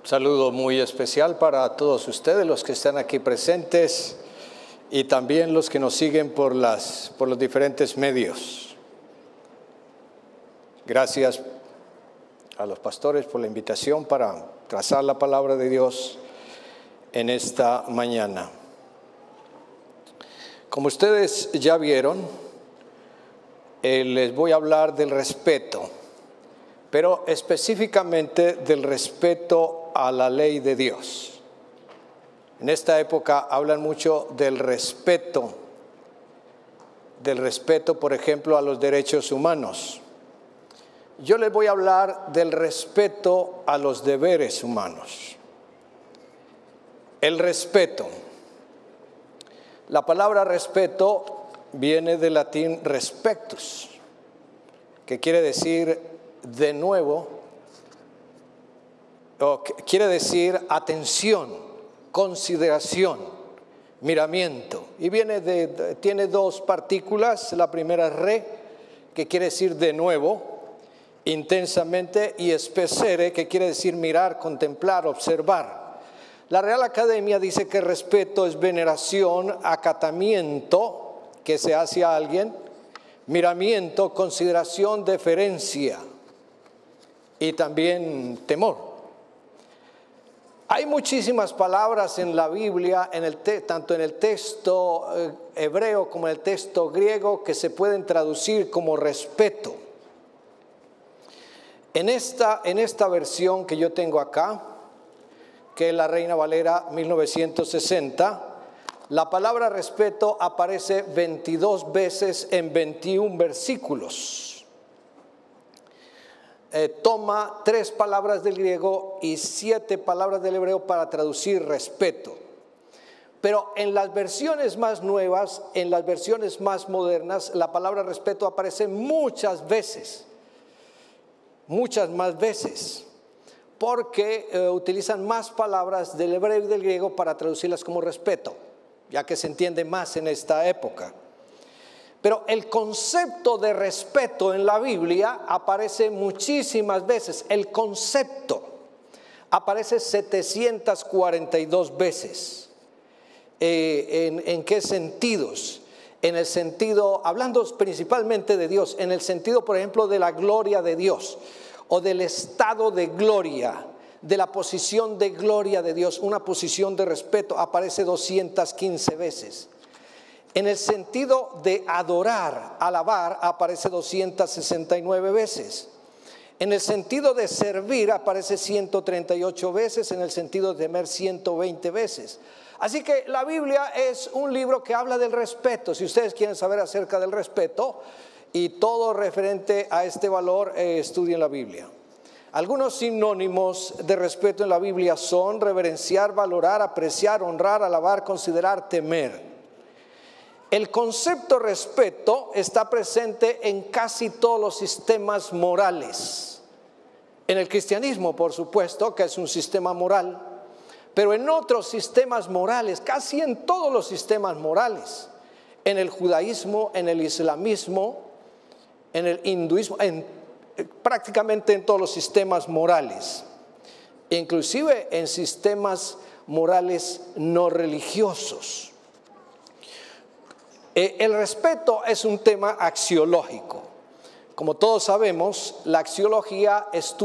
Saludo muy especial para todos ustedes, los que están aquí presentes y también los que nos siguen por los diferentes medios. Gracias a los pastores por la invitación para trazar la palabra de Dios en esta mañana. Como ustedes ya vieron, les voy a hablar del respeto, pero específicamente del respeto a la ley de Dios. En esta época hablan mucho del respeto, por ejemplo, a los derechos humanos. Yo les voy a hablar del respeto a los deberes humanos. El respeto. La palabra respeto viene del latín respectus, que quiere decir de nuevo, o quiere decir atención, consideración, miramiento. Y tiene dos partículas. La primera es re, que quiere decir de nuevo, intensamente, y specere, que quiere decir mirar, contemplar, observar. La Real Academia dice que respeto es veneración, acatamiento que se hace a alguien, miramiento, consideración, deferencia y también temor. Hay muchísimas palabras en la Biblia, tanto en el texto hebreo como en el texto griego, que se pueden traducir como respeto. En esta versión que yo tengo acá, que es la Reina Valera 1960, la palabra respeto aparece 22 veces en 21 versículos. Toma 3 palabras del griego y 7 palabras del hebreo para traducir respeto. Pero en las versiones más nuevas, en las versiones más modernas, la palabra respeto aparece muchas veces, muchas más veces, porque utilizan más palabras del hebreo y del griego para traducirlas como respeto, ya que se entiende más en esta época. Pero el concepto de respeto en la Biblia aparece muchísimas veces. El concepto aparece 742 veces. ¿En qué sentidos? En el sentido, hablando principalmente de Dios, en el sentido, por ejemplo, de la gloria de Dios o del estado de gloria, de la posición de gloria de Dios. Una posición de respeto aparece 215 veces. En el sentido de adorar, alabar, aparece 269 veces. En el sentido de servir aparece 138 veces. En el sentido de temer 120 veces. Así que la Biblia es un libro que habla del respeto. Si ustedes quieren saber acerca del respeto y todo referente a este valor, estudien la Biblia. Algunos sinónimos de respeto en la Biblia son reverenciar, valorar, apreciar, honrar, alabar, considerar, temer. El concepto respeto está presente en casi todos los sistemas morales. En el cristianismo, por supuesto, que es un sistema moral, pero en otros sistemas morales, casi en todos los sistemas morales, en el judaísmo, en el islamismo, en el hinduismo, prácticamente en todos los sistemas morales, inclusive en sistemas morales no religiosos. El respeto es un tema axiológico. Como todos sabemos, la axiología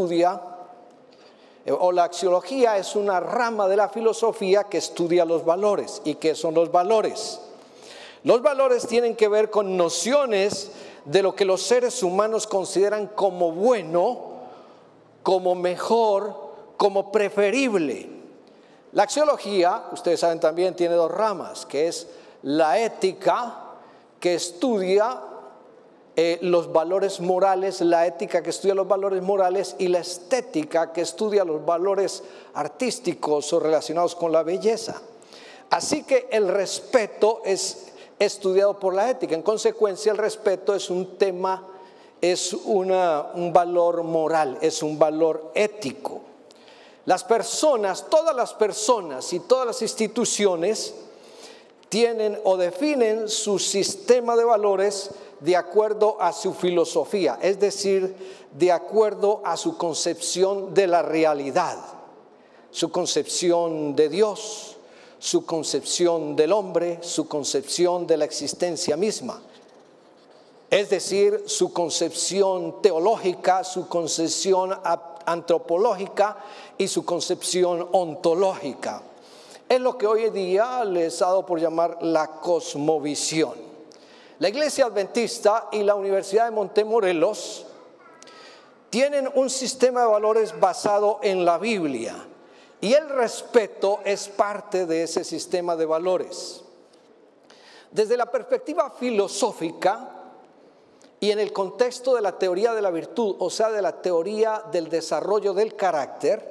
la axiología es una rama de la filosofía que estudia los valores. ¿Y qué son los valores? Los valores tienen que ver con nociones de lo que los seres humanos consideran como bueno, como mejor, como preferible. La axiología, ustedes saben también, tiene 2 ramas, que es la ética, que estudia los valores morales, la ética que estudia los valores morales, y la estética que estudia los valores artísticos o relacionados con la belleza. Así que el respeto es estudiado por la ética. En consecuencia, el respeto es un tema, es un valor moral, es un valor ético. Las personas, todas las personas y todas las instituciones tienen o definen su sistema de valores de acuerdo a su filosofía, es decir, de acuerdo a su concepción de la realidad. su concepción de Dios, su concepción del hombre, su concepción de la existencia misma. Es decir, su concepción teológica, su concepción antropológica y su concepción ontológica. Es lo que hoy en día les ha dado por llamar la cosmovisión. La Iglesia Adventista y la Universidad de Montemorelos tienen un sistema de valores basado en la Biblia, y el respeto es parte de ese sistema de valores. Desde la perspectiva filosófica y en el contexto de la teoría de la virtud, o sea, de la teoría del desarrollo del carácter,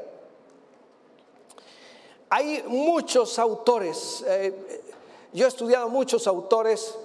hay muchos autores, yo he estudiado muchos autores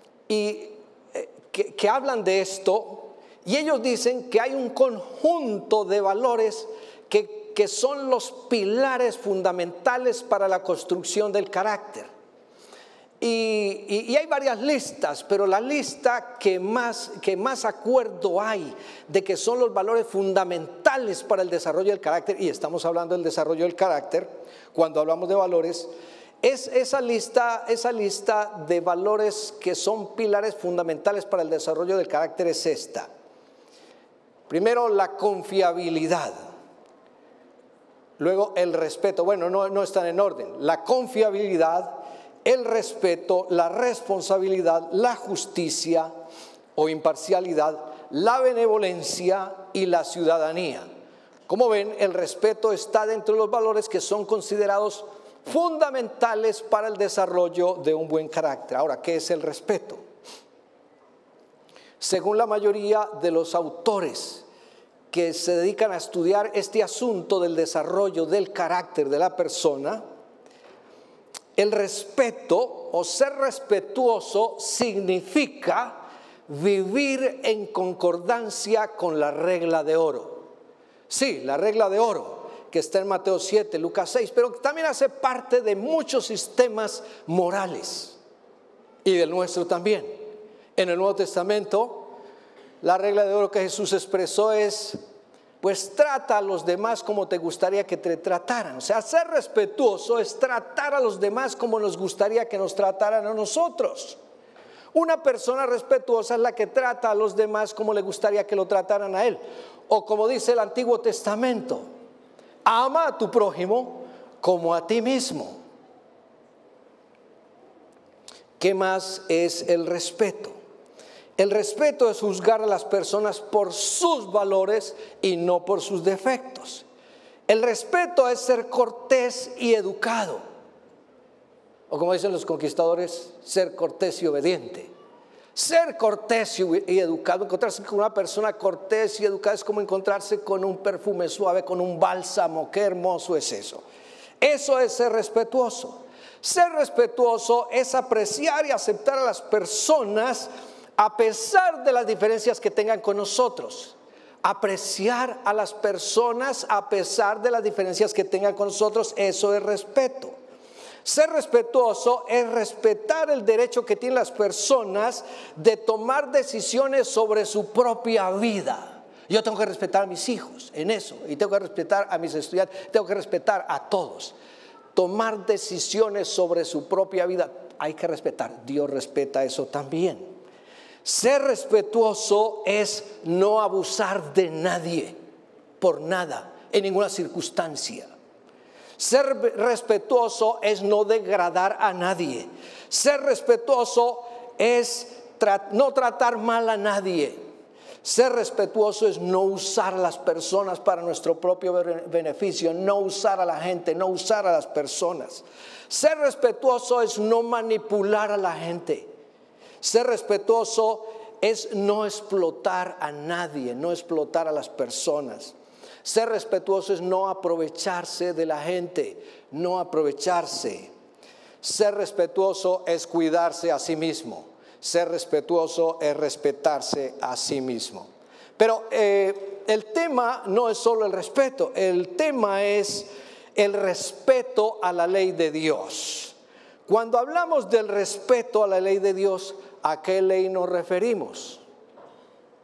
que hablan de esto, y ellos dicen que hay un conjunto de valores que son los pilares fundamentales para la construcción del carácter. Y hay varias listas, pero la lista que más acuerdo hay de que son los valores fundamentales para el desarrollo del carácter, y estamos hablando del desarrollo del carácter cuando hablamos de valores, es esa lista de valores que son pilares fundamentales para el desarrollo del carácter es esta. Primero, la confiabilidad. Luego, el respeto. Bueno, no están en orden. La confiabilidad, el respeto, la responsabilidad, la justicia o imparcialidad, la benevolencia y la ciudadanía. Como ven, el respeto está dentro de los valores que son considerados fundamentales para el desarrollo de un buen carácter. Ahora, ¿qué es el respeto? Según la mayoría de los autores que se dedican a estudiar este asunto del desarrollo del carácter de la persona, el respeto o ser respetuoso significa vivir en concordancia con la regla de oro. Sí, la regla de oro que está en Mateo 7, Lucas 6, pero también hace parte de muchos sistemas morales y del nuestro también. En el Nuevo Testamento, la regla de oro que Jesús expresó es, pues trata a los demás como te gustaría que te trataran. O sea, ser respetuoso es tratar a los demás como nos gustaría que nos trataran a nosotros. Una persona respetuosa es la que trata a los demás como le gustaría que lo trataran a él. O como dice el Antiguo Testamento, ama a tu prójimo como a ti mismo. ¿Qué más es el respeto? El respeto es juzgar a las personas por sus valores y no por sus defectos. El respeto es ser cortés y educado. O como dicen los conquistadores, ser cortés y obediente. Ser cortés y educado, encontrarse con una persona cortés y educada es como encontrarse con un perfume suave, con un bálsamo. Qué hermoso es eso. Eso es ser respetuoso. Ser respetuoso es apreciar y aceptar a las personas a pesar de las diferencias que tengan con nosotros. Apreciar a las personas a pesar de las diferencias que tengan con nosotros, eso es respeto. Ser respetuoso es respetar el derecho que tienen las personas de tomar decisiones sobre su propia vida. Yo tengo que respetar a mis hijos en eso, y tengo que respetar a mis estudiantes, tengo que respetar a todos. Tomar decisiones sobre su propia vida hay que respetar. Dios respeta eso también. Ser respetuoso es no abusar de nadie, por nada, en ninguna circunstancia. Ser respetuoso es no degradar a nadie. Ser respetuoso es no tratar mal a nadie. Ser respetuoso es no usar a las personas para nuestro propio beneficio, no usar a la gente, no usar a las personas. Ser respetuoso es no manipular a la gente. Ser respetuoso es no explotar a nadie, no explotar a las personas. Ser respetuoso es no aprovecharse de la gente, no aprovecharse. Ser respetuoso es cuidarse a sí mismo. Ser respetuoso es respetarse a sí mismo. Pero el tema no es solo el respeto, el tema es el respeto a la ley de Dios. Cuando hablamos del respeto a la ley de Dios, ¿a qué ley nos referimos?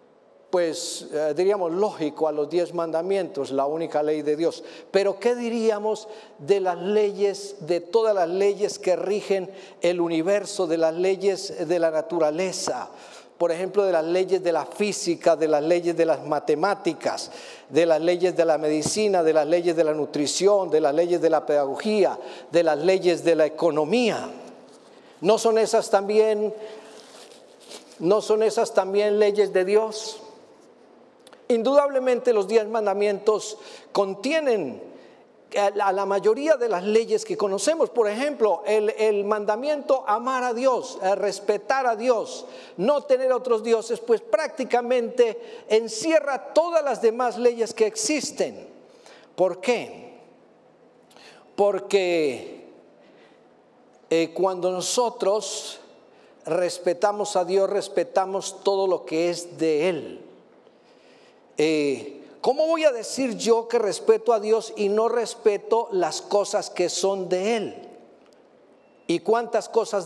pues diríamos lógico a los 10 mandamientos, la única ley de Dios. Pero ¿qué diríamos de las leyes, de todas las leyes que rigen el universo, de las leyes de la naturaleza? Por ejemplo, de las leyes de la física, de las leyes de las matemáticas, de las leyes de la medicina, de las leyes de la nutrición, de las leyes de la pedagogía, de las leyes de la economía. ¿No son esas también leyes de Dios? Indudablemente los 10 mandamientos contienen a la mayoría de las leyes que conocemos. Por ejemplo, el mandamiento amar a Dios, respetar a Dios, no tener otros dioses, pues prácticamente encierra todas las demás leyes que existen. ¿Por qué? Porque cuando nosotros respetamos a Dios, respetamos todo lo que es de Él. ¿Cómo voy a decir yo que respeto a Dios y no respeto las cosas que son de Él? ¿Y cuántas cosas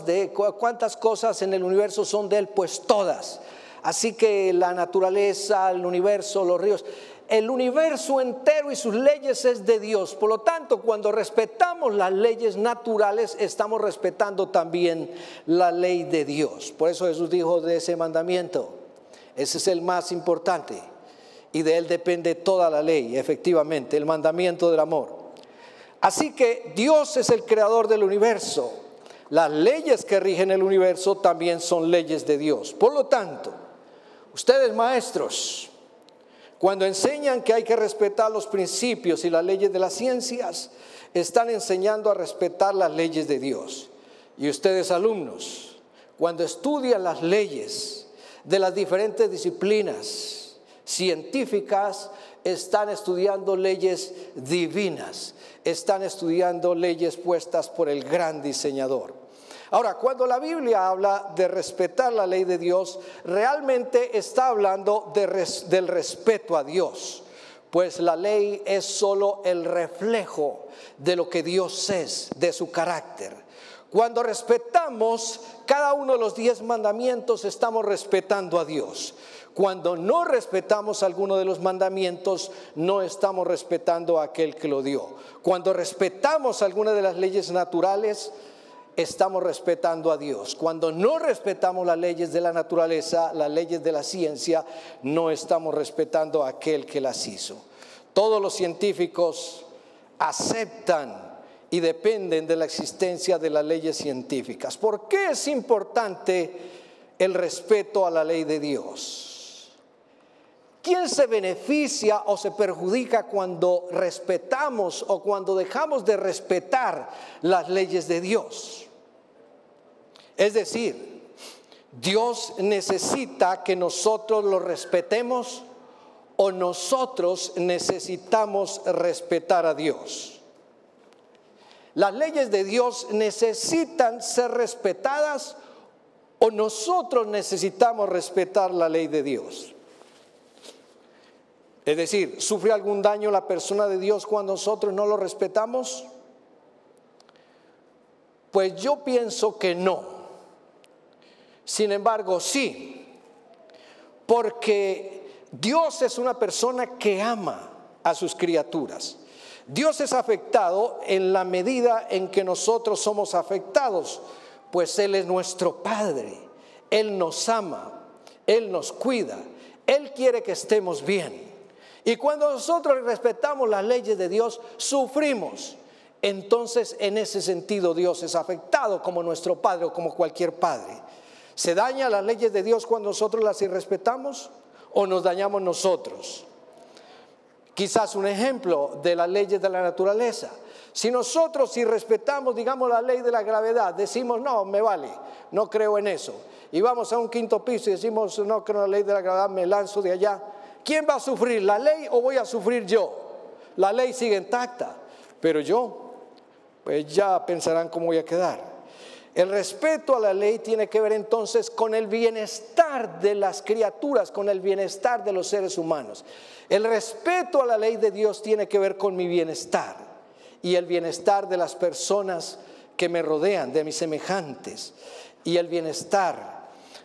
en el universo son de Él? Pues todas. Así que la naturaleza, el universo, los ríos, el universo entero y sus leyes es de Dios. Por lo tanto, cuando respetamos las leyes naturales, estamos respetando también la ley de Dios. Por eso Jesús dijo de ese mandamiento, ese es el más importante. Y de él depende toda la ley, efectivamente, el mandamiento del amor. Así que Dios es el creador del universo. Las leyes que rigen el universo también son leyes de Dios. Por lo tanto, ustedes maestros, cuando enseñan que hay que respetar los principios y las leyes de las ciencias, están enseñando a respetar las leyes de Dios. Y ustedes alumnos, cuando estudian las leyes de las diferentes disciplinas científicas, están estudiando leyes divinas, están estudiando leyes puestas por el gran diseñador. Ahora, cuando la Biblia habla de respetar la ley de Dios, realmente está hablando del respeto a Dios, pues la ley es solo el reflejo de lo que Dios es, de su carácter. Cuando respetamos cada uno de los 10 mandamientos, estamos respetando a Dios. Cuando no respetamos alguno de los mandamientos, no estamos respetando a aquel que lo dio. Cuando respetamos alguna de las leyes naturales, estamos respetando a Dios. Cuando no respetamos las leyes de la naturaleza, las leyes de la ciencia, no estamos respetando a aquel que las hizo. Todos los científicos aceptan y dependen de la existencia de las leyes científicas. ¿Por qué es importante el respeto a la ley de Dios? ¿Quién se beneficia o se perjudica cuando respetamos o cuando dejamos de respetar las leyes de Dios? Es decir, ¿Dios necesita que nosotros lo respetemos o nosotros necesitamos respetar a Dios? ¿Las leyes de Dios necesitan ser respetadas o nosotros necesitamos respetar la ley de Dios? Es decir, ¿sufre algún daño la persona de Dios cuando nosotros no lo respetamos? Pues yo pienso que no. Sin embargo, sí, porque Dios es una persona que ama a sus criaturas. Dios es afectado en la medida en que nosotros somos afectados, pues Él es nuestro Padre, Él nos ama, Él nos cuida, Él quiere que estemos bien. Y cuando nosotros respetamos las leyes de Dios, sufrimos. Entonces, en ese sentido, Dios es afectado como nuestro Padre o como cualquier padre. ¿Se dañan las leyes de Dios cuando nosotros las irrespetamos o nos dañamos nosotros? Quizás un ejemplo de las leyes de la naturaleza. Si nosotros irrespetamos, digamos, la ley de la gravedad, decimos, no, me vale, no creo en eso. Y vamos a un 5º piso y decimos, no creo en la ley de la gravedad, me lanzo de allá. ¿Quién va a sufrir, la ley o voy a sufrir yo? La ley sigue intacta, pero yo, pues ya pensarán cómo voy a quedar. El respeto a la ley tiene que ver entonces con el bienestar de las criaturas, con el bienestar de los seres humanos. El respeto a la ley de Dios tiene que ver con mi bienestar y el bienestar de las personas que me rodean, de mis semejantes, y el bienestar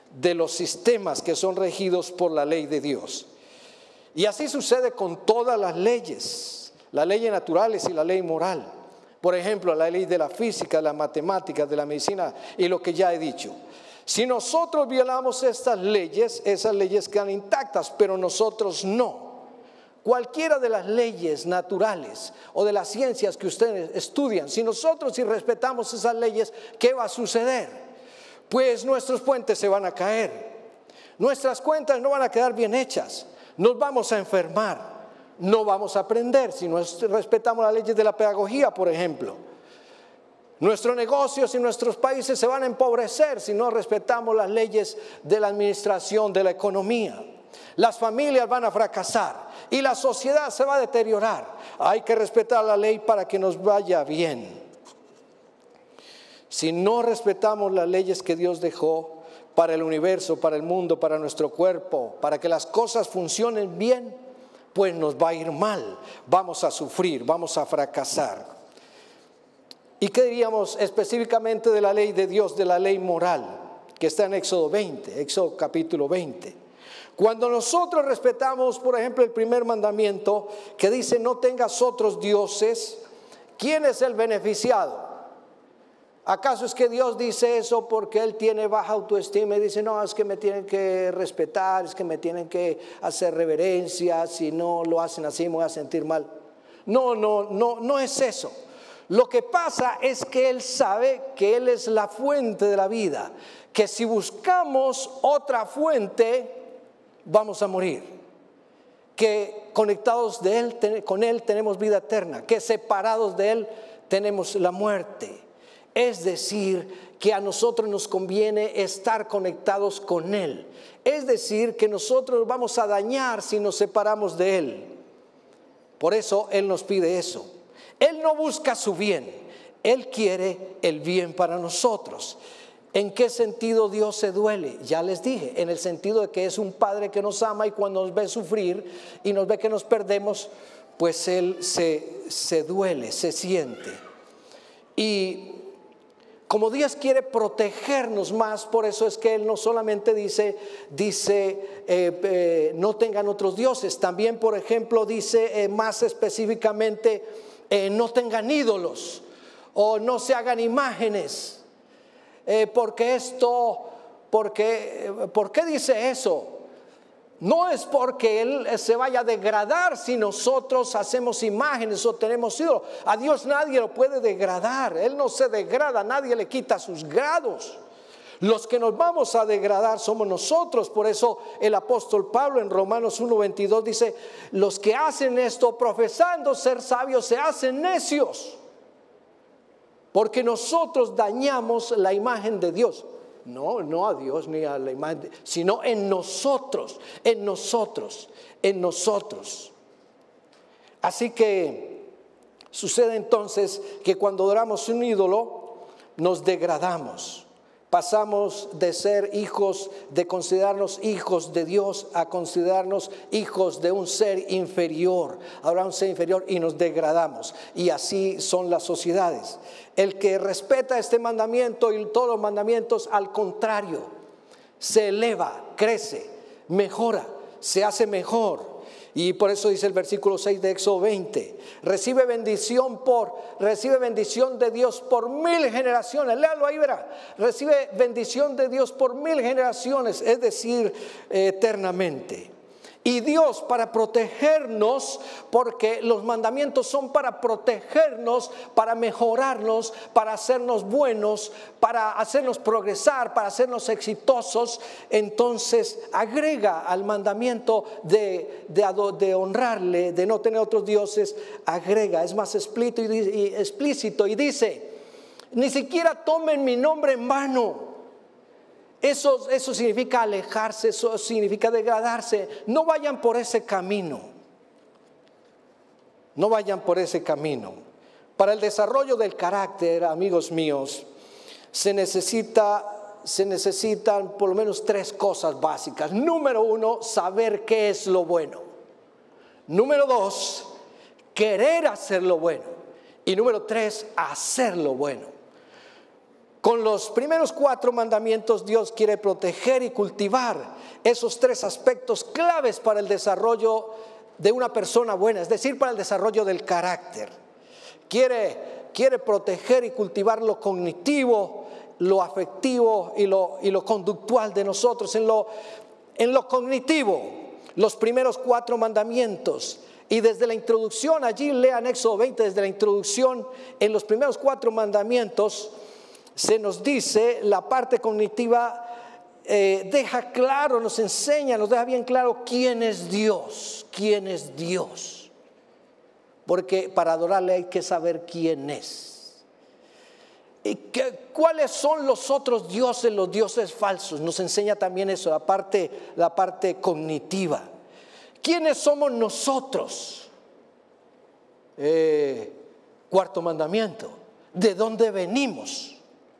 de los sistemas que son regidos por la ley de Dios. Y así sucede con todas las leyes naturales y la ley moral. Por ejemplo, la ley de la física, de la matemática, de la medicina y lo que ya he dicho. Si nosotros violamos estas leyes, esas leyes quedan intactas, pero nosotros no. Cualquiera de las leyes naturales o de las ciencias que ustedes estudian, si nosotros respetamos esas leyes, ¿qué va a suceder? Pues nuestros puentes se van a caer, nuestras cuentas no van a quedar bien hechas, nos vamos a enfermar, no vamos a aprender si no respetamos las leyes de la pedagogía, por ejemplo. Nuestros negocios y nuestros países se van a empobrecer si no respetamos las leyes de la administración, de la economía. Las familias van a fracasar y la sociedad se va a deteriorar. Hay que respetar la ley para que nos vaya bien. Si no respetamos las leyes que Dios dejó para el universo, para el mundo, para nuestro cuerpo, para que las cosas funcionen bien, pues nos va a ir mal, vamos a sufrir, vamos a fracasar. ¿Y qué diríamos específicamente de la ley de Dios, de la ley moral, que está en Éxodo 20, Éxodo capítulo 20? Cuando nosotros respetamos, por ejemplo, el primer mandamiento que dice no tengas otros dioses, ¿quién es el beneficiado? ¿Acaso es que Dios dice eso porque Él tiene baja autoestima y dice no, es que me tienen que respetar, es que me tienen que hacer reverencia, si no lo hacen así me voy a sentir mal? No es eso. Lo que pasa es que Él sabe que Él es la fuente de la vida, que si buscamos otra fuente vamos a morir, que conectados de Él, con Él tenemos vida eterna, que separados de Él tenemos la muerte. Es decir, que a nosotros nos conviene estar conectados con Él. Es decir, que nosotros vamos a dañar si nos separamos de Él. Por eso Él nos pide eso. Él no busca su bien, Él quiere el bien para nosotros. ¿En qué sentido Dios se duele? Ya les dije, en el sentido de que es un Padre que nos ama y cuando nos ve sufrir y nos ve que nos perdemos, pues Él se duele, se siente. Y como Dios quiere protegernos más, por eso es que Él no solamente dice no tengan otros dioses, también por ejemplo dice más específicamente no tengan ídolos o no se hagan imágenes. ¿Por qué dice eso? No es porque Él se vaya a degradar si nosotros hacemos imágenes o tenemos ídolos. A Dios nadie lo puede degradar. Él no se degrada, nadie le quita sus grados. Los que nos vamos a degradar somos nosotros. Por eso el apóstol Pablo en Romanos 1:22 dice: los que hacen esto profesando ser sabios se hacen necios, porque nosotros dañamos la imagen de Dios. No a Dios ni a la imagen, sino en nosotros. Así que sucede entonces que cuando adoramos un ídolo nos degradamos. Pasamos de ser hijos, de considerarnos hijos de Dios, a considerarnos hijos de un ser inferior. Ahora un ser inferior y nos degradamos. Y así son las sociedades. El que respeta este mandamiento y todos los mandamientos, al contrario, se eleva, crece, mejora, se hace mejor. Y por eso dice el versículo 6 de Éxodo 20, recibe bendición de Dios por 1000 generaciones. Léalo ahí, verá. Recibe bendición de Dios por 1000 generaciones, es decir, eternamente. Y Dios, para protegernos, porque los mandamientos son para protegernos, para mejorarnos, para hacernos buenos, para hacernos progresar, para hacernos exitosos, entonces agrega al mandamiento de honrarle, de no tener otros dioses, agrega, es más explícito y dice: ni siquiera tomen mi nombre en vano. Eso significa alejarse, eso significa degradarse. No vayan por ese camino. No vayan por ese camino. Para el desarrollo del carácter, amigos míos, se necesitan por lo menos 3 cosas básicas. Número 1, saber qué es lo bueno. Número 2, querer hacer lo bueno. Y número 3, hacer lo bueno. Con los primeros 4 mandamientos Dios quiere proteger y cultivar esos 3 aspectos claves para el desarrollo de una persona buena, es decir, para el desarrollo del carácter. Quiere proteger y cultivar lo cognitivo, lo afectivo y lo conductual de nosotros. En lo cognitivo, los primeros 4 mandamientos. Y desde la introducción, allí lean Éxodo 20, desde la introducción, en los primeros 4 mandamientos, se nos dice, la parte cognitiva deja claro, nos enseña, nos deja bien claro quién es Dios, porque para adorarle hay que saber quién es. ¿Y cuáles son los otros dioses, los dioses falsos? Nos enseña también eso, la parte cognitiva. ¿Quiénes somos nosotros? 4 mandamiento. ¿De dónde venimos?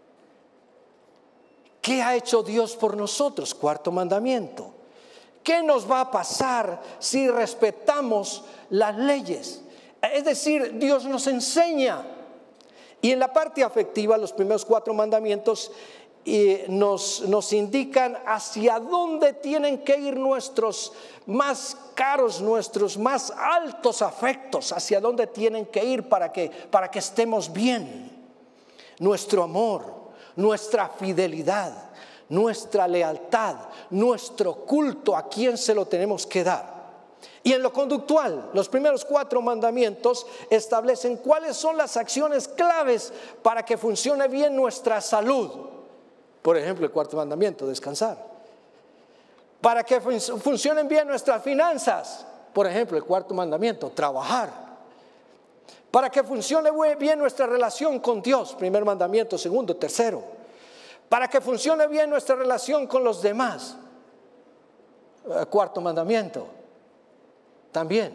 ¿Qué ha hecho Dios por nosotros? 4 mandamiento. ¿Qué nos va a pasar si respetamos las leyes? Es decir, Dios nos enseña. Y en la parte afectiva, los primeros 4 mandamientos nos indican hacia dónde tienen que ir nuestros más caros, nuestros más altos afectos, hacia dónde tienen que ir para que estemos bien. Nuestro amor, nuestra fidelidad, nuestra lealtad, nuestro culto, ¿a quién se lo tenemos que dar? Y en lo conductual, los primeros 4 mandamientos establecen cuáles son las acciones claves para que funcione bien nuestra salud. Por ejemplo, el 4 mandamiento, descansar. Para que funcionen bien nuestras finanzas. Por ejemplo, el 4 mandamiento, trabajar. Para que funcione bien nuestra relación con Dios, 1 mandamiento, 2, 3. Para que funcione bien nuestra relación con los demás, 4 mandamiento, también.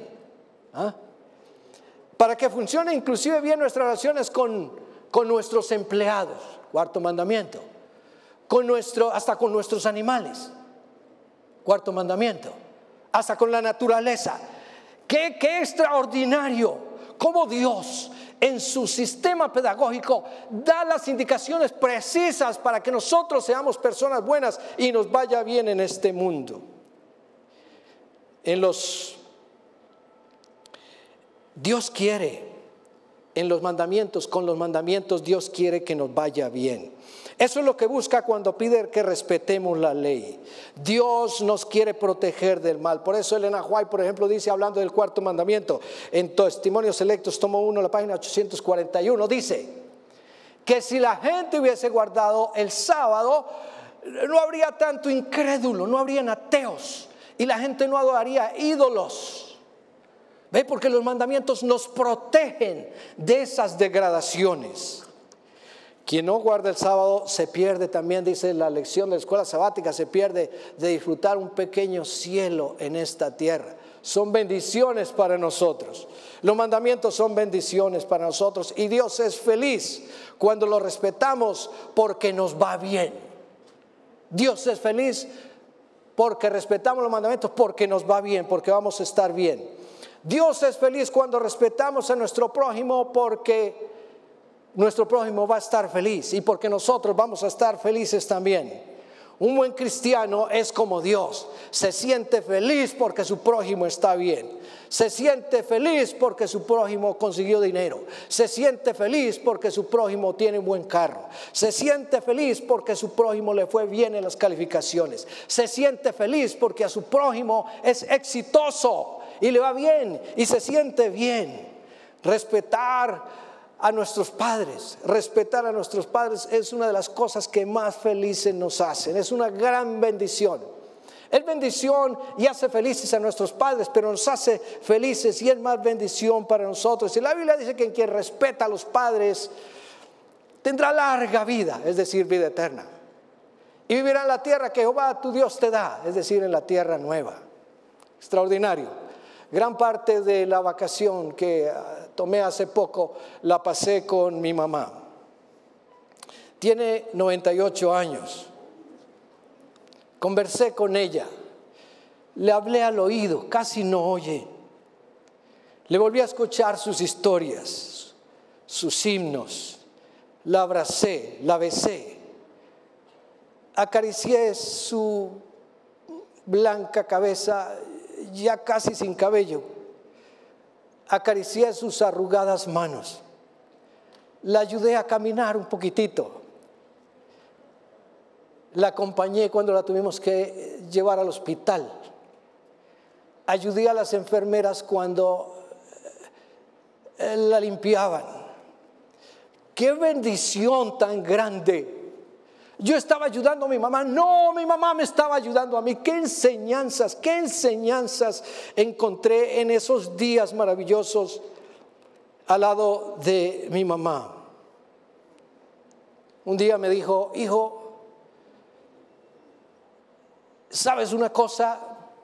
Para que funcione inclusive bien nuestras relaciones con nuestros empleados, 4 mandamiento. Hasta con nuestros animales, 4 mandamiento. Hasta con la naturaleza. Qué extraordinario cómo Dios en su sistema pedagógico da las indicaciones precisas para que nosotros seamos personas buenas y nos vaya bien en este mundo. Dios quiere en los mandamientos, con los mandamientos Dios quiere que nos vaya bien. Eso es lo que busca cuando pide que respetemos la ley. Dios nos quiere proteger del mal. Por eso Elena White, por ejemplo, dice, hablando del 4 mandamiento, en Testimonios Selectos, tomo 1, la página 841, dice que si la gente hubiese guardado el sábado, no habría tanto incrédulo, no habrían ateos, y la gente no adoraría ídolos. ¿Ve? Porque los mandamientos nos protegen de esas degradaciones. Quien no guarda el sábado se pierde también, dice la lección de la escuela sabática, se pierde de disfrutar un pequeño cielo en esta tierra. Son bendiciones para nosotros. Los mandamientos son bendiciones para nosotros y Dios es feliz cuando los respetamos porque nos va bien. Dios es feliz porque respetamos los mandamientos porque nos va bien, porque vamos a estar bien. Dios es feliz cuando respetamos a nuestro prójimo porque nuestro prójimo va a estar feliz y porque nosotros vamos a estar felices también. Un buen cristiano es como Dios, se siente feliz porque su prójimo está bien, se siente feliz porque su prójimo consiguió dinero, se siente feliz porque su prójimo tiene un buen carro, se siente feliz porque su prójimo le fue bien en las calificaciones, se siente feliz porque a su prójimo es exitoso y le va bien y se siente bien. Respetar a nuestros padres es una de las cosas que más felices nos hacen, es una gran bendición. Es bendición y hace felices a nuestros padres, pero nos hace felices y es más bendición para nosotros. Y la Biblia dice que quien respeta a los padres tendrá larga vida, es decir, vida eterna, y vivirá en la tierra que Jehová tu Dios te da, es decir, en la tierra nueva. Extraordinario. Gran parte de la vacación que tomé hace poco la pasé con mi mamá. Tiene 98 años. Conversé con ella. Le hablé al oído, casi no oye. Le volví a escuchar sus historias, sus himnos, La abracé, la besé, acaricié su blanca cabeza ya casi sin cabello, acaricié sus arrugadas manos, la ayudé a caminar un poquitito, la acompañé cuando la tuvimos que llevar al hospital, ayudé a las enfermeras cuando la limpiaban. ¡Qué bendición tan grande! Yo estaba ayudando a mi mamá. No, mi mamá me estaba ayudando a mí. ¡Qué enseñanzas encontré en esos días maravillosos al lado de mi mamá! Un día me dijo: hijo, ¿sabes una cosa?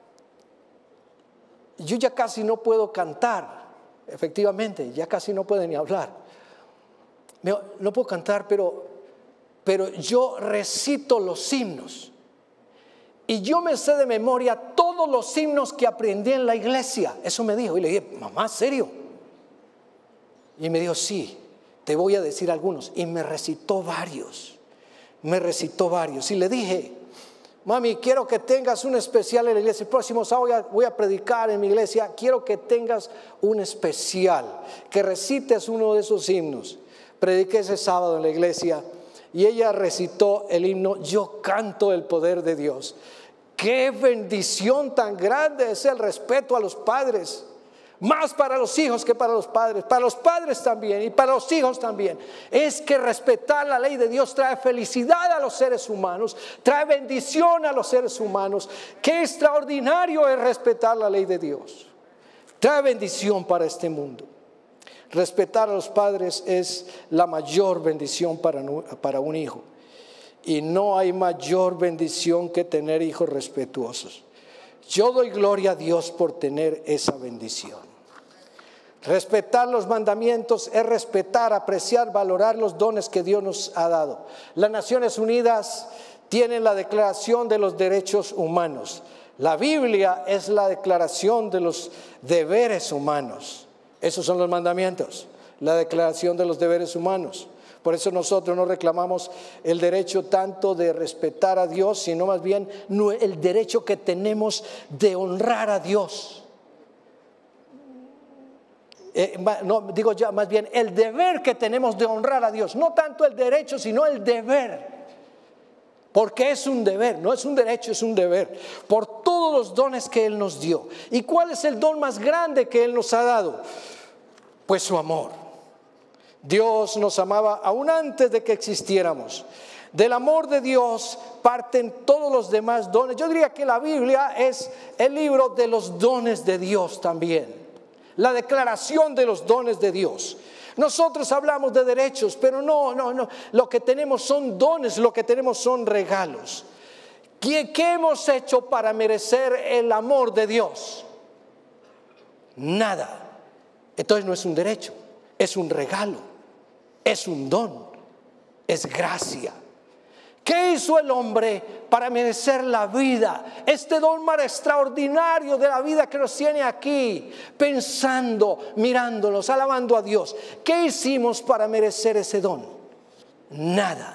Yo ya casi no puedo cantar. Efectivamente, ya casi no puedo ni hablar. No puedo cantar, pero yo recito los himnos. Y yo me sé de memoria todos los himnos que aprendí en la iglesia. Eso me dijo. Y le dije: mamá, ¿serio? Y me dijo: sí, te voy a decir algunos. Y me recitó varios. Y le dije: mami, quiero que tengas un especial en la iglesia. El próximo sábado voy a predicar en mi iglesia. Quiero que tengas un especial, que recites uno de esos himnos. Prediqué ese sábado en la iglesia y ella recitó el himno Yo canto el poder de Dios. ¡Qué bendición tan grande es el respeto a los padres! Más para los hijos que para los padres también y para los hijos también. Es que respetar la ley de Dios trae felicidad a los seres humanos, trae bendición a los seres humanos. ¡Qué extraordinario es respetar la ley de Dios! Trae bendición para este mundo. Respetar a los padres es la mayor bendición para un hijo. Y no hay mayor bendición que tener hijos respetuosos. Yo doy gloria a Dios por tener esa bendición. Respetar los mandamientos es respetar, apreciar, valorar los dones que Dios nos ha dado. Las Naciones Unidas tienen la Declaración de los Derechos Humanos. La Biblia es la declaración de los deberes humanos. Esos son los mandamientos, la declaración de los deberes humanos. Por eso nosotros no reclamamos el derecho tanto de respetar a Dios, sino más bien el derecho que tenemos de honrar a Dios. Más bien el deber que tenemos de honrar a Dios. No tanto el derecho, sino el deber. Porque es un deber, no es un derecho, es un deber. Por todos los dones que Él nos dio. ¿Y cuál es el don más grande que Él nos ha dado? Pues su amor. Dios nos amaba aún antes de que existiéramos. Del amor de Dios parten todos los demás dones. Yo diría que la Biblia es el libro de los dones de Dios también. La declaración de los dones de Dios. Nosotros hablamos de derechos, pero no. Lo que tenemos son dones, lo que tenemos son regalos. ¿Qué hemos hecho para merecer el amor de Dios? Nada. Entonces no es un derecho, es un regalo, es un don, es gracia. ¿Qué hizo el hombre para merecer la vida? Este don más extraordinario de la vida que nos tiene aquí, pensando, mirándonos, alabando a Dios. ¿Qué hicimos para merecer ese don? Nada.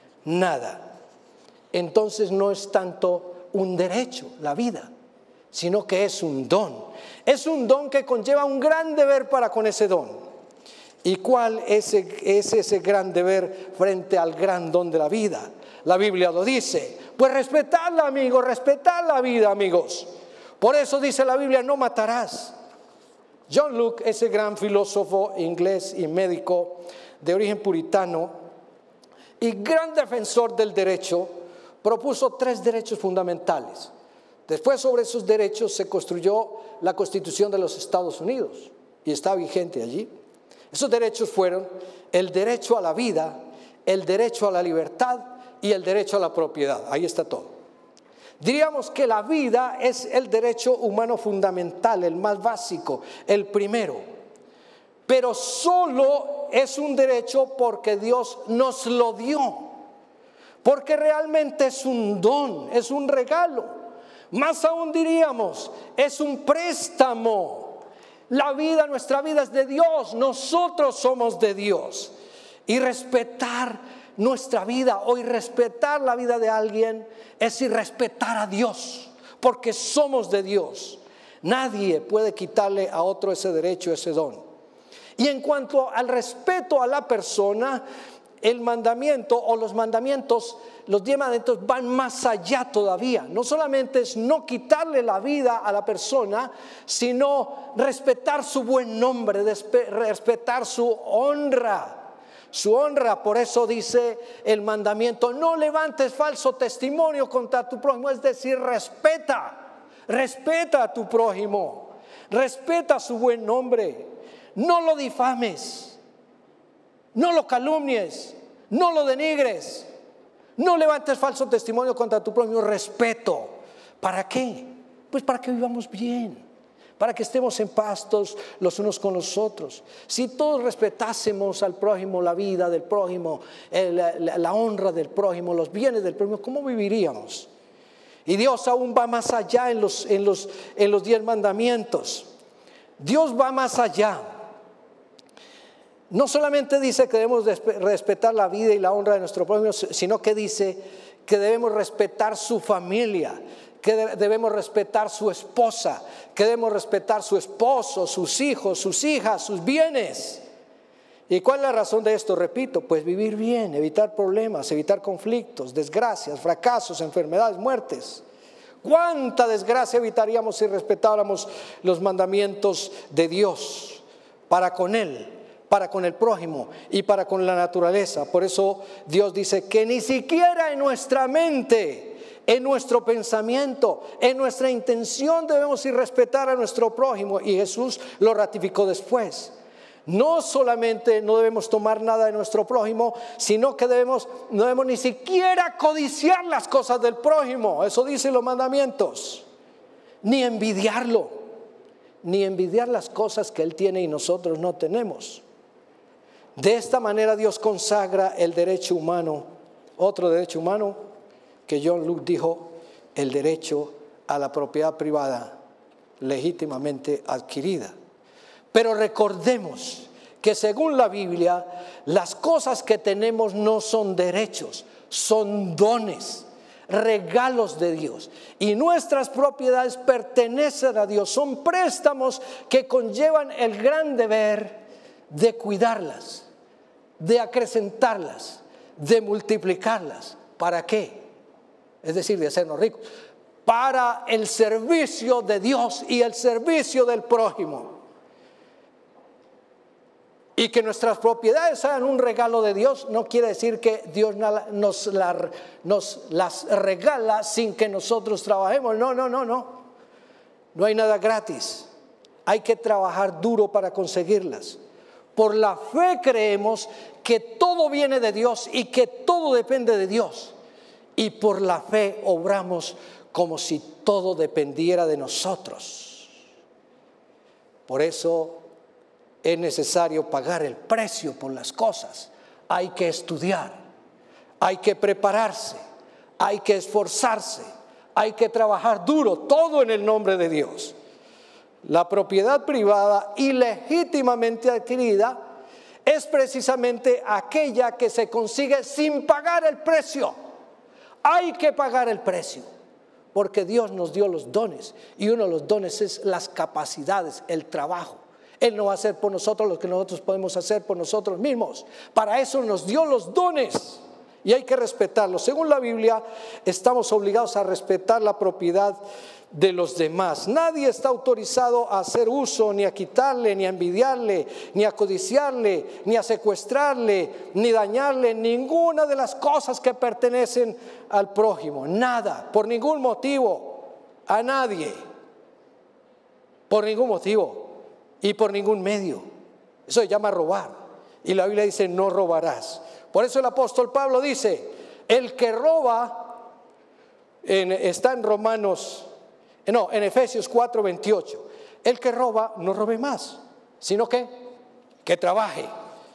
Entonces no es tanto un derecho, la vida, sino que es un don. Es un don que conlleva un gran deber para con ese don. ¿Y cuál es ese gran deber frente al gran don de la vida? La Biblia lo dice. Pues respetarla, amigos, respetar la vida, amigos. Por eso dice la Biblia: no matarás. John Locke, ese gran filósofo inglés y médico de origen puritano y gran defensor del derecho, propuso 3 derechos fundamentales. Después, sobre esos derechos se construyó la Constitución de los Estados Unidos y está vigente allí. Esos derechos fueron el derecho a la vida, el derecho a la libertad y el derecho a la propiedad. Ahí está todo. Diríamos que la vida es el derecho humano fundamental, el más básico, el primero. Pero solo es un derecho porque Dios nos lo dio. Porque realmente es un don, es un regalo. Más aún diríamos, es un préstamo. La vida, nuestra vida es de Dios, nosotros somos de Dios. Y respetar nuestra vida o irrespetar la vida de alguien es irrespetar a Dios, porque somos de Dios. Nadie puede quitarle a otro ese derecho, ese don. Y en cuanto al respeto a la persona, el mandamiento o los mandamientos, los 10 mandamientos van más allá todavía. No solamente es no quitarle la vida a la persona, sino respetar su buen nombre, respetar su honra. Su honra. Por eso dice el mandamiento: no levantes falso testimonio contra tu prójimo. Es decir, respeta a tu prójimo, respeta su buen nombre, no lo difames, no lo calumnies, no lo denigres, no levantes falso testimonio contra tu prójimo. Respeto. ¿Para qué? Pues para que vivamos bien, para que estemos en paz todos los unos con los otros. Si todos respetásemos al prójimo, la vida del prójimo, la honra del prójimo, los bienes del prójimo, ¿cómo viviríamos? Y Dios aún va más allá en los 10 mandamientos. Dios va más allá. No solamente dice que debemos respetar la vida y la honra de nuestro prójimo, sino que dice que debemos respetar su familia, que debemos respetar su esposa, que debemos respetar su esposo, sus hijos, sus hijas, sus bienes. ¿Y cuál es la razón de esto? Repito, pues vivir bien, evitar problemas, evitar conflictos, desgracias, fracasos, enfermedades, muertes. ¿Cuánta desgracia evitaríamos si respetáramos los mandamientos de Dios para con Él, para con el prójimo y para con la naturaleza? Por eso Dios dice que ni siquiera en nuestra mente, en nuestro pensamiento, en nuestra intención debemos irrespetar a nuestro prójimo. Y Jesús lo ratificó después. No solamente no debemos tomar nada de nuestro prójimo, sino que no debemos ni siquiera codiciar las cosas del prójimo. Eso dicen los mandamientos. Ni envidiarlo, ni envidiar las cosas que él tiene y nosotros no tenemos. De esta manera Dios consagra el derecho humano, otro derecho humano que John Locke dijo: el derecho a la propiedad privada legítimamente adquirida. Pero recordemos que según la Biblia, las cosas que tenemos no son derechos, son dones, regalos de Dios. Y nuestras propiedades pertenecen a Dios, son préstamos que conllevan el gran deber de cuidarlas, de acrecentarlas, de multiplicarlas. ¿Para qué? Es decir, de hacernos ricos. Para el servicio de Dios y el servicio del prójimo. Y que nuestras propiedades sean un regalo de Dios no quiere decir que Dios nos las regala sin que nosotros trabajemos. No. No hay nada gratis. Hay que trabajar duro para conseguirlas. Por la fe creemos que todo viene de Dios y que todo depende de Dios. Y por la fe obramos como si todo dependiera de nosotros. Por eso es necesario pagar el precio por las cosas. Hay que estudiar, hay que prepararse, hay que esforzarse, hay que trabajar duro, todo en el nombre de Dios. La propiedad privada ilegítimamente adquirida es precisamente aquella que se consigue sin pagar el precio. Hay que pagar el precio, porque Dios nos dio los dones, y uno de los dones es las capacidades, el trabajo. Él no va a hacer por nosotros lo que nosotros podemos hacer por nosotros mismos. Para eso nos dio los dones y hay que respetarlos. Según la Biblia, estamos obligados a respetar la propiedad de los demás. Nadie está autorizado a hacer uso, ni a quitarle, ni a envidiarle, ni a codiciarle, ni a secuestrarle, ni dañarle ninguna de las cosas que pertenecen al prójimo. Nada, por ningún motivo, a nadie, por ningún motivo. Y por ningún medio. Eso se llama robar. Y la Biblia dice: no robarás. Por eso el apóstol Pablo dice: el que roba, está en en Efesios 4:28. El que roba no robe más, sino que trabaje.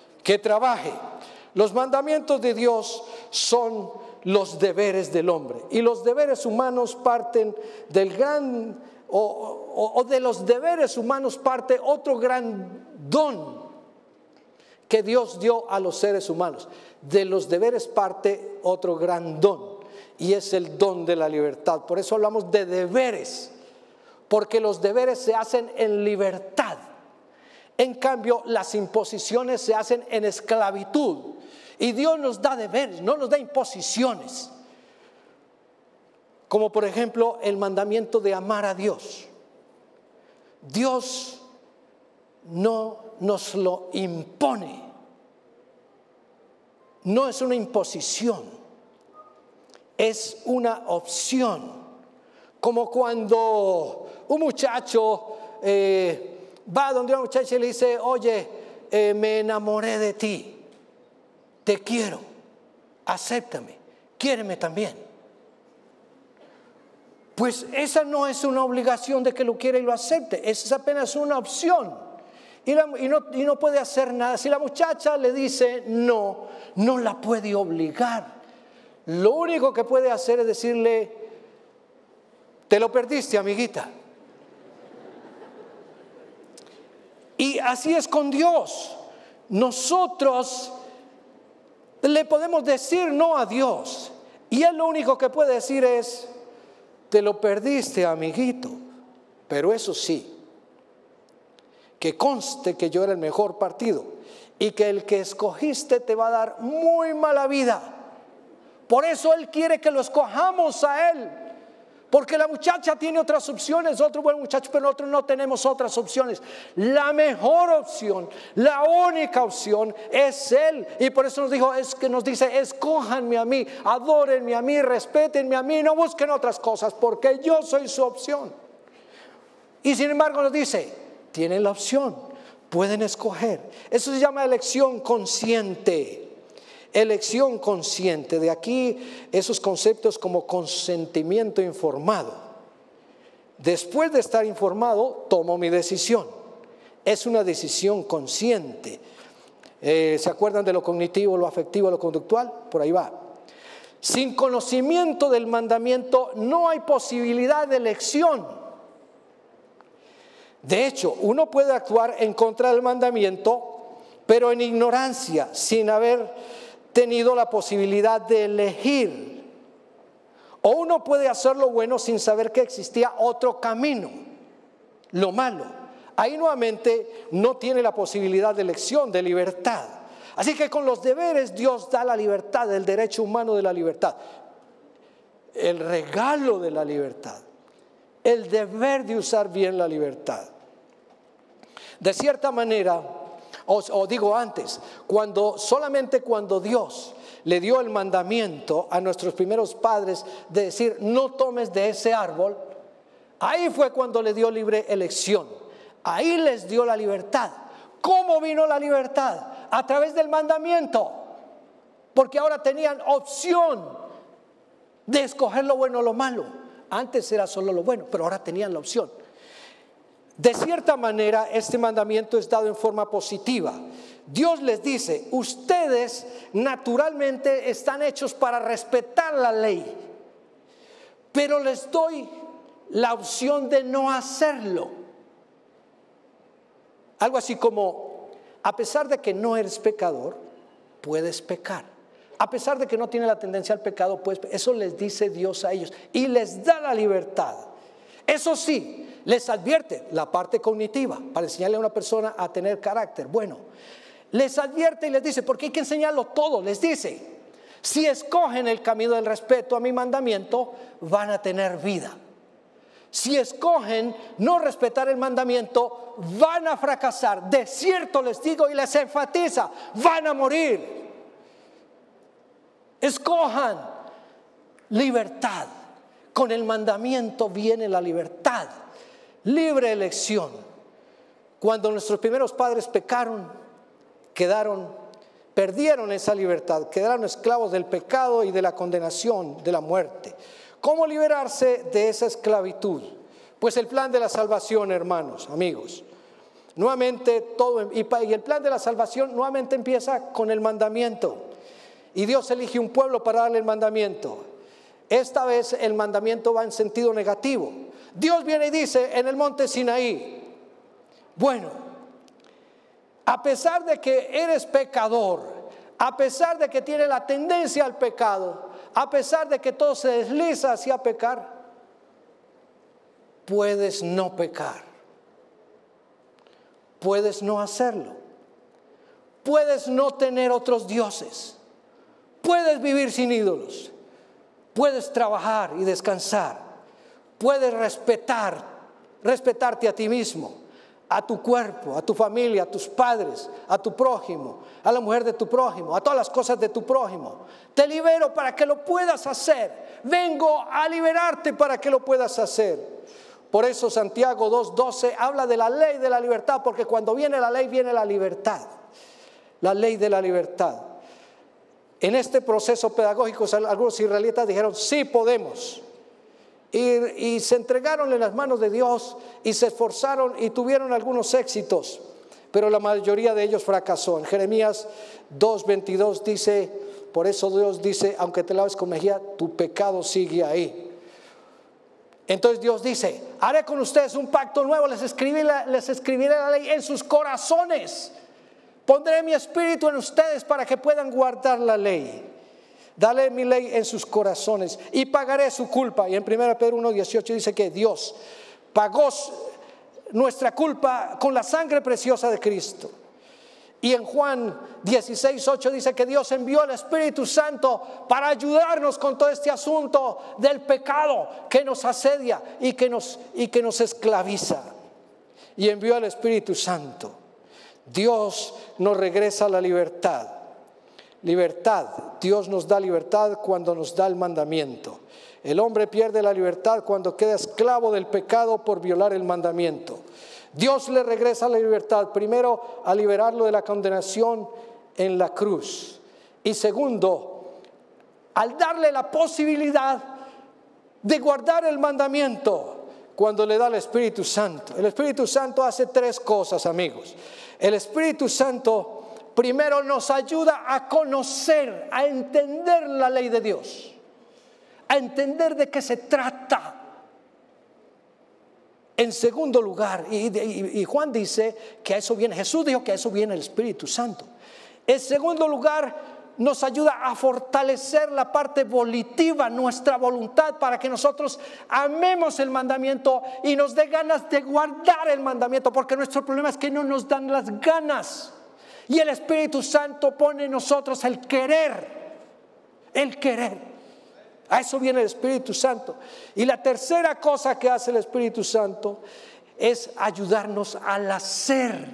Los mandamientos de Dios son los deberes del hombre. Y los deberes humanos parten del gran de los deberes humanos parte otro gran don que Dios dio a los seres humanos. De los deberes parte otro gran don, y es el don de la libertad. Por eso hablamos de deberes, porque los deberes se hacen en libertad. En cambio, las imposiciones se hacen en esclavitud. Y Dios nos da deberes, no nos da imposiciones. Como por ejemplo el mandamiento de amar a Dios. Dios no nos lo impone. No es una imposición, es una opción. Como cuando un muchacho va donde una muchacha y le dice: oye, me enamoré de ti, te quiero, acéptame, quiéreme también. Pues esa no es una obligación de que lo quiera y lo acepte, esa es apenas una opción. Y no puede hacer nada. Si la muchacha le dice no, no la puede obligar. Lo único que puede hacer es decirle: te lo perdiste, amiguita. Y así es con Dios. Nosotros le podemos decir no a Dios, y Él lo único que puede decir es: te lo perdiste, amiguito. Pero eso sí, que conste que yo era el mejor partido y que el que escogiste te va a dar muy mala vida. Por eso Él quiere que lo escojamos a Él, porque la muchacha tiene otras opciones, otro buen muchacho, pero nosotros no tenemos otras opciones. La mejor opción, la única opción es Él. Y por eso nos dice: escójanme a mí, adórenme a mí, respétenme a mí, no busquen otras cosas, porque yo soy su opción. Y sin embargo nos dice: tienen la opción, pueden escoger. Eso se llama elección consciente. Elección consciente. De aquí esos conceptos como consentimiento informado. Después de estar informado, tomo mi decisión. Es una decisión consciente. ¿Se acuerdan de lo cognitivo, lo afectivo, lo conductual? Por ahí va. Sin conocimiento del mandamiento no hay posibilidad de elección. De hecho, uno puede actuar en contra del mandamiento, pero en ignorancia, sin haber tenido la posibilidad de elegir. O uno puede hacer lo bueno sin saber que existía otro camino, lo malo. Ahí nuevamente no tiene la posibilidad de elección, de libertad. Así que con los deberes Dios da la libertad, el derecho humano de la libertad, el regalo de la libertad, el deber de usar bien la libertad. De cierta manera, o digo antes, solamente cuando Dios le dio el mandamiento a nuestros primeros padres de decir: no tomes de ese árbol, ahí fue cuando le dio libre elección, ahí les dio la libertad. ¿Cómo vino la libertad? A través del mandamiento, porque ahora tenían opción de escoger lo bueno o lo malo. Antes era solo lo bueno, pero ahora tenían la opción. De cierta manera, este mandamiento es dado en forma positiva. Dios les dice: ustedes naturalmente están hechos para respetar la ley, pero les doy la opción de no hacerlo. Algo así como: a pesar de que no eres pecador, puedes pecar. A pesar de que no tiene la tendencia al pecado, pues eso les dice Dios a ellos y les da la libertad. Eso sí, les advierte la parte cognitiva para enseñarle a una persona a tener carácter. Bueno, les advierte y les dice, porque hay que enseñarlo todo. Les dice: si escogen el camino del respeto a mi mandamiento, van a tener vida. Si escogen no respetar el mandamiento, van a fracasar. De cierto les digo, y les enfatiza: van a morir. Escojan libertad. Con el mandamiento viene la libertad, libre elección. Cuando nuestros primeros padres pecaron, perdieron esa libertad, quedaron esclavos del pecado y de la condenación, de la muerte. ¿Cómo liberarse de esa esclavitud? Pues el plan de la salvación, hermanos, amigos. Nuevamente y el plan de la salvación nuevamente empieza con el mandamiento. Y Dios elige un pueblo para darle el mandamiento. Esta vez el mandamiento va en sentido negativo. Dios viene y dice en el monte Sinaí: bueno, A pesar de que eres pecador, a pesar de que tienes la tendencia al pecado, a pesar de que todo se desliza hacia pecar, puedes no pecar. Puedes no hacerlo. Puedes no tener otros dioses. Puedes vivir sin ídolos. Puedes trabajar y descansar. Puedes respetarte a ti mismo, a tu cuerpo, a tu familia, a tus padres, a tu prójimo, a la mujer de tu prójimo, a todas las cosas de tu prójimo. Te libero para que lo puedas hacer. Vengo a liberarte para que lo puedas hacer. Por eso Santiago 2:12 habla de la ley de la libertad, porque cuando viene la ley viene la libertad. La ley de la libertad. En este proceso pedagógico algunos israelitas dijeron sí podemos. Y se entregaron en las manos de Dios y se esforzaron y tuvieron algunos éxitos, pero la mayoría de ellos fracasó. En Jeremías 2:22 dice, por eso Dios dice, aunque te laves con mejilla, tu pecado sigue ahí. Entonces Dios dice, haré con ustedes un pacto nuevo, les escribiré la ley en sus corazones. Pondré mi espíritu en ustedes para que puedan guardar la ley. Dale mi ley en sus corazones y pagaré su culpa. Y en 1 Pedro 1:18 dice que Dios pagó nuestra culpa con la sangre preciosa de Cristo. Y en Juan 16:8 dice que Dios envió al Espíritu Santo para ayudarnos con todo este asunto del pecado que nos asedia y que nos esclaviza. Y envió al Espíritu Santo. Dios nos regresa la libertad. Libertad. Dios nos da libertad cuando nos da el mandamiento. El hombre pierde la libertad cuando queda esclavo del pecado por violar el mandamiento. Dios le regresa la libertad, primero a liberarlo de la condenación en la cruz, y segundo, al darle la posibilidad de guardar el mandamiento cuando le da el Espíritu Santo. El Espíritu Santo hace tres cosas, amigos. El Espíritu Santo primero nos ayuda a conocer, a entender la ley de Dios, a entender de qué se trata. En segundo lugar, y Juan dice que a eso viene, Jesús dijo que a eso viene el Espíritu Santo. En segundo lugar, nos ayuda a fortalecer la parte volitiva, nuestra voluntad, para que nosotros amemos el mandamiento y nos dé ganas de guardar el mandamiento, porque nuestro problema es que no nos dan las ganas. Y el Espíritu Santo pone en nosotros el querer, el querer. A eso viene el Espíritu Santo. Y la tercera cosa que hace el Espíritu Santo es ayudarnos al hacer,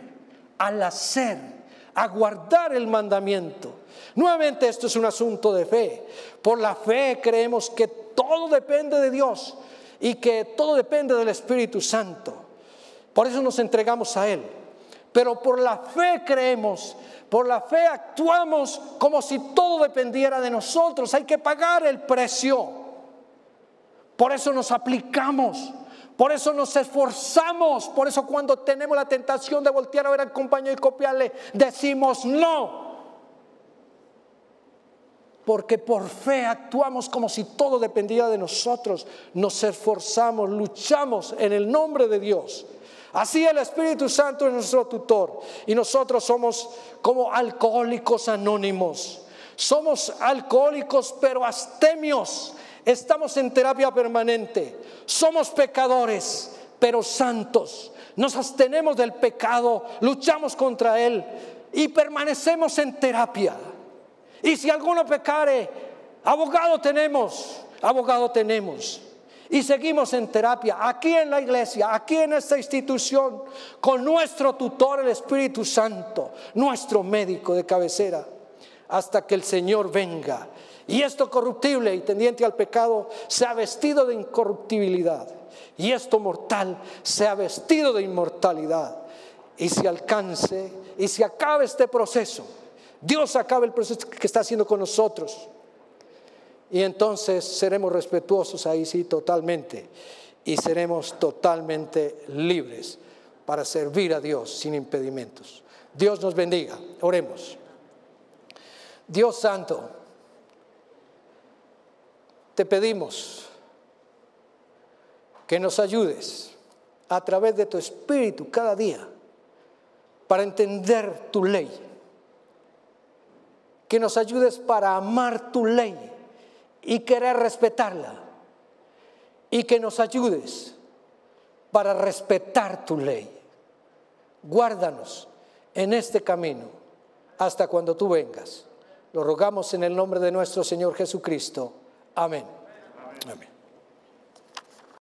a guardar el mandamiento. Nuevamente esto es un asunto de fe. Por la fe creemos que todo depende de Dios y que todo depende del Espíritu Santo. Por eso nos entregamos a Él. Pero por la fe creemos, por la fe actuamos como si todo dependiera de nosotros. Hay que pagar el precio. Por eso nos aplicamos, por eso nos esforzamos. Por eso cuando tenemos la tentación de voltear a ver al compañero y copiarle, decimos no. Porque por fe actuamos como si todo dependiera de nosotros. Nos esforzamos, luchamos en el nombre de Dios. Así el Espíritu Santo es nuestro tutor y nosotros somos como alcohólicos anónimos. Somos alcohólicos pero astemios. Estamos en terapia permanente. Somos pecadores pero santos. Nos abstenemos del pecado, luchamos contra él y permanecemos en terapia. Y si alguno pecare, abogado tenemos. Y seguimos en terapia, aquí en la iglesia, aquí en esta institución, con nuestro tutor, el Espíritu Santo, nuestro médico de cabecera, hasta que el Señor venga. Y esto corruptible y tendiente al pecado sea vestido de incorruptibilidad. Y esto mortal sea vestido de inmortalidad. Y se alcance, y se acabe este proceso. Dios acabe el proceso que está haciendo con nosotros. Y entonces seremos respetuosos ahí sí totalmente. Y seremos totalmente libres para servir a Dios sin impedimentos. Dios nos bendiga. Oremos. Dios Santo, te pedimos que nos ayudes a través de tu Espíritu cada día para entender tu ley. Que nos ayudes para amar tu ley y querer respetarla. Y que nos ayudes para respetar tu ley. Guárdanos en este camino hasta cuando tú vengas. Lo rogamos en el nombre de nuestro Señor Jesucristo. Amén. Amén.